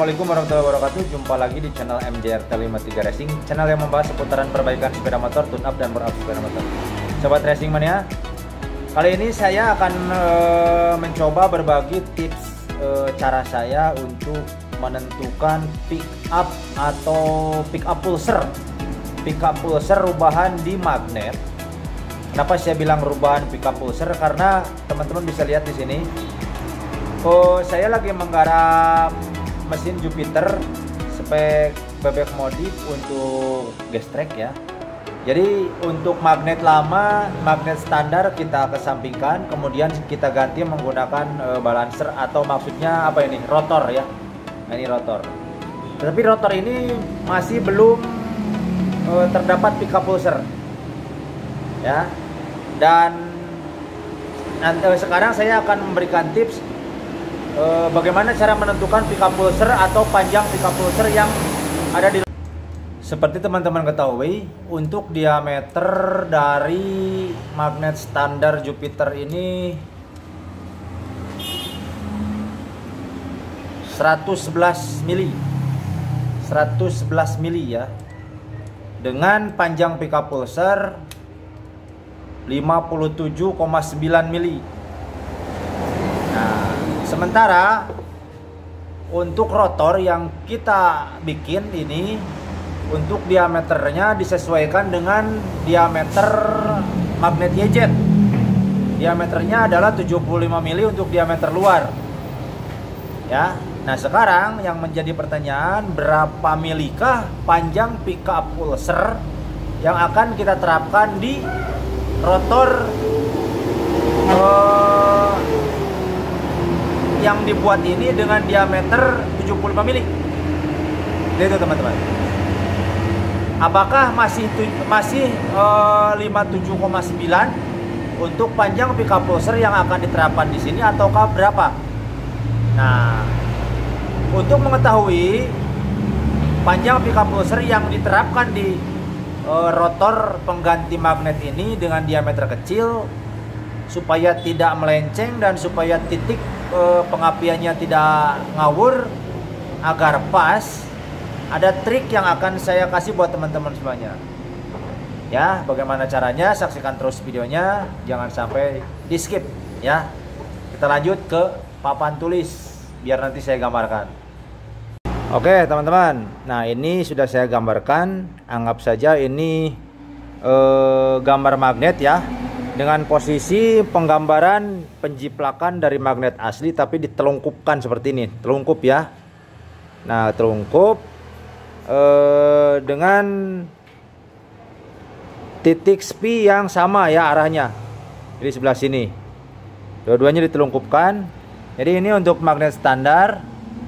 Assalamualaikum warahmatullahi wabarakatuh. Jumpa lagi di channel MJRT53 Racing, channel yang membahas seputaran perbaikan sepeda motor, tune-up dan bor-up sepeda motor. Sobat Racing Mania, kali ini saya akan mencoba berbagi tips cara saya untuk menentukan pick up atau pick up pulser rubahan di magnet. Kenapa saya bilang rubahan pick up pulser? Karena teman-teman bisa lihat di sini. Saya lagi menggarap mesin Jupiter spek bebek modif untuk gestrek ya. Jadi untuk magnet lama, magnet standar kita kesampingkan, kemudian kita ganti menggunakan balancer atau maksudnya apa ini? Rotor ya. Nah, ini rotor. Tetapi rotor ini masih belum terdapat pick up pulser. Ya. Dan nanti sekarang saya akan memberikan tips bagaimana cara menentukan pick up pulser atau panjang pick up pulser yang ada di. Seperti teman-teman ketahui, untuk diameter dari magnet standar Jupiter ini 111 mili ya, dengan panjang pick up pulser 57,9 mili. Nah, sementara untuk rotor yang kita bikin ini, untuk diameternya disesuaikan dengan diameter magnet YZ. Diameternya adalah 75 mili untuk diameter luar. Ya. Nah, sekarang yang menjadi pertanyaan, berapa milikah panjang pick up pulser yang akan kita terapkan di rotor yang dibuat ini dengan diameter 75 mili. Itu teman-teman. Apakah masih 57,9 untuk panjang pick up pulser yang akan diterapkan di sini ataukah berapa? Nah, untuk mengetahui panjang pick up pulser yang diterapkan di rotor pengganti magnet ini dengan diameter kecil supaya tidak melenceng dan supaya titik pengapiannya tidak ngawur agar pas, ada trik yang akan saya kasih buat teman-teman semuanya. Ya, bagaimana caranya? Saksikan terus videonya, jangan sampai di skip ya. Kita lanjut ke papan tulis biar nanti saya gambarkan. Oke teman-teman, nah ini sudah saya gambarkan. Anggap saja ini gambar magnet ya, dengan posisi penggambaran penjiplakan dari magnet asli tapi ditelungkupkan seperti ini, telungkup ya. Nah, telungkup dengan titik spi yang sama ya arahnya, di sebelah sini. Dua-duanya ditelungkupkan. Jadi ini untuk magnet standar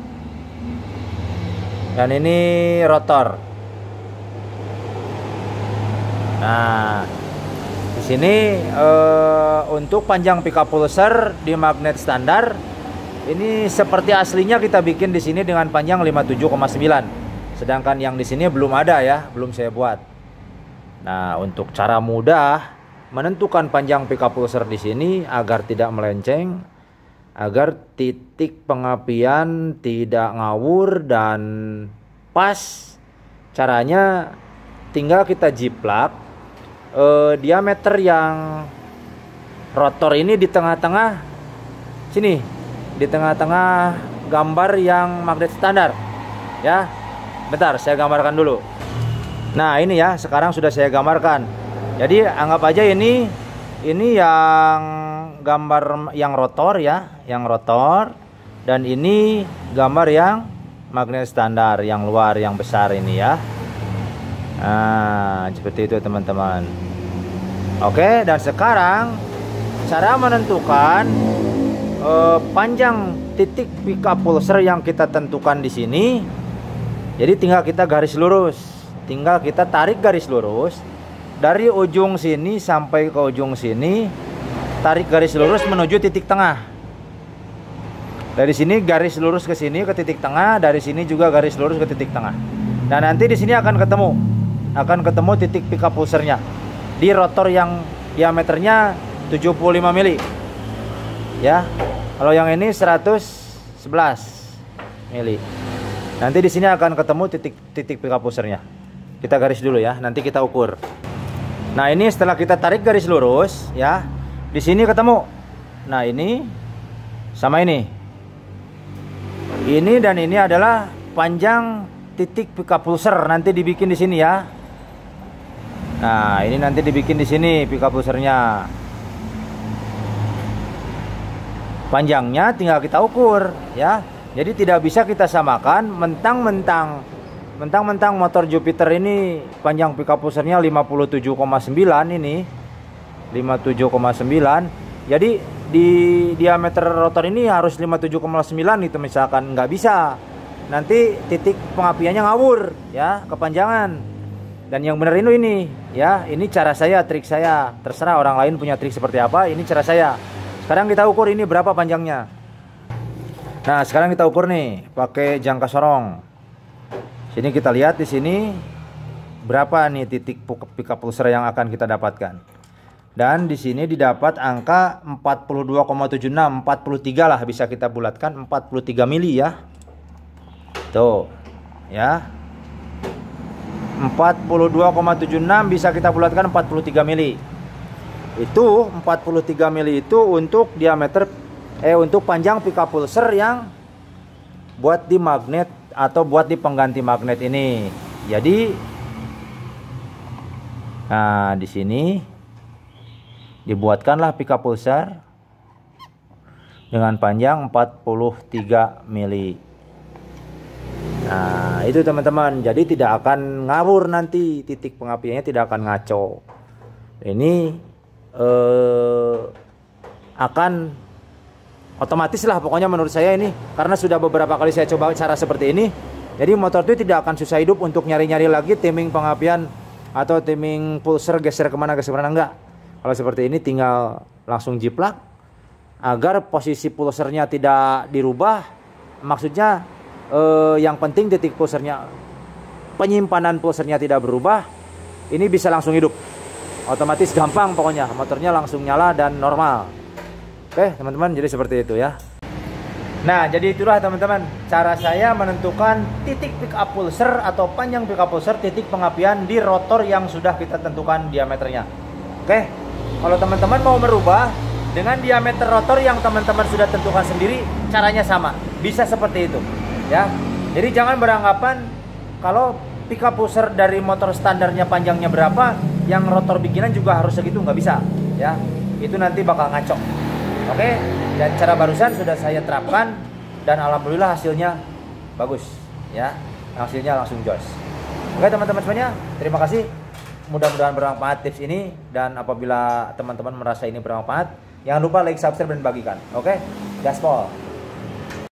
dan ini rotor. Nah, di sini untuk panjang pick up pulser di magnet standar ini seperti aslinya kita bikin di sini dengan panjang 57,9. Sedangkan yang di sini belum ada ya, belum saya buat. Nah, untuk cara mudah menentukan panjang pick up pulser di sini agar tidak melenceng, agar titik pengapian tidak ngawur dan pas, caranya tinggal kita jiplak diameter yang rotor ini di tengah-tengah sini, di tengah-tengah gambar yang magnet standar ya. Bentar, saya gambarkan dulu. Nah, ini ya, sekarang sudah saya gambarkan. Jadi anggap aja ini yang gambar yang rotor ya, yang rotor, dan ini gambar yang magnet standar yang luar, yang besar ini ya. Nah, seperti itu teman-teman. Oke, dan sekarang cara menentukan panjang titik pick up pulser yang kita tentukan di sini. Jadi tinggal kita garis lurus, tinggal kita tarik garis lurus dari ujung sini sampai ke ujung sini, tarik garis lurus menuju titik tengah. Dari sini garis lurus ke sini ke titik tengah, dari sini juga garis lurus ke titik tengah. Dan nanti di sini akan ketemu titik pick up pulsernya di rotor yang diameternya 75 mili. Ya. Kalau yang ini 111 mili. Nanti di sini akan ketemu titik pickup pushernya. Kita garis dulu ya, nanti kita ukur. Nah, ini setelah kita tarik garis lurus ya, di sini ketemu. Nah, ini sama ini. Ini dan ini adalah panjang titik pickup pusher, nanti dibikin di sini ya. Nah, ini nanti dibikin di sini pickup pushernya. Panjangnya tinggal kita ukur ya. Jadi tidak bisa kita samakan mentang-mentang motor Jupiter ini panjang pickup pushernya 57,9 ini. 57,9. Jadi di diameter rotor ini harus 57,9 itu misalkan, nggak bisa. Nanti titik pengapiannya ngawur ya, kepanjangan. Dan yang benar ini ya, ini cara saya, trik saya. Terserah orang lain punya trik seperti apa, ini cara saya. Sekarang kita ukur ini berapa panjangnya. Nah, sekarang kita ukur nih pakai jangka sorong. Sini kita lihat di sini berapa nih titik pickup pusher yang akan kita dapatkan. Dan di sini didapat angka 42,76, 43 lah bisa kita bulatkan, 43 mili ya. Tuh, ya. 42,76 bisa kita bulatkan 43 mili. Itu 43 mili itu untuk diameter untuk panjang pickup pusher yang buat di magnet atau buat di pengganti magnet ini. Jadi nah, di sini dibuatkanlah pickup pusher dengan panjang 43 mili. Nah, itu teman-teman. Jadi tidak akan ngawur nanti, titik pengapiannya tidak akan ngaco. Ini akan otomatis lah pokoknya menurut saya ini, karena sudah beberapa kali saya coba cara seperti ini. Jadi motor itu tidak akan susah hidup untuk nyari-nyari lagi timing pengapian atau timing pulser geser kemana enggak. Kalau seperti ini tinggal langsung jiplak agar posisi pulsernya tidak dirubah. Maksudnya yang penting titik pulsernya, penyimpanan pulsernya tidak berubah. Ini bisa langsung hidup. Otomatis gampang pokoknya, motornya langsung nyala dan normal. Oke teman-teman, jadi seperti itu ya. Nah, jadi itulah teman-teman cara saya menentukan titik pickup pulser atau panjang pickup pulser, titik pengapian di rotor yang sudah kita tentukan diameternya. Oke, kalau teman-teman mau merubah dengan diameter rotor yang teman-teman sudah tentukan sendiri, caranya sama, bisa seperti itu ya. Jadi jangan beranggapan kalau pickup pulser dari motor standarnya panjangnya berapa, yang rotor bikinan juga harus segitu, nggak bisa ya. Itu nanti bakal ngaco. Oke, dan cara barusan sudah saya terapkan dan alhamdulillah hasilnya bagus ya. Hasilnya langsung jos. Oke teman-teman semuanya, terima kasih. Mudah-mudahan bermanfaat tips ini, dan apabila teman-teman merasa ini bermanfaat, jangan lupa like, subscribe dan bagikan. Oke, gaspol.